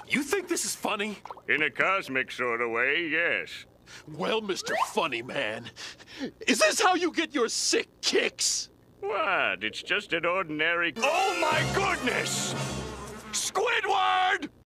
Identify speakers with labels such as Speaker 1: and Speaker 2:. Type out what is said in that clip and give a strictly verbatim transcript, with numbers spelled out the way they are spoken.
Speaker 1: You think this is funny?
Speaker 2: In a cosmic sort of way, yes.
Speaker 1: Well, Mister Funny Man, is this how you get your sick kicks?
Speaker 2: What? It's just an ordinary... Oh, my goodness! Squidward!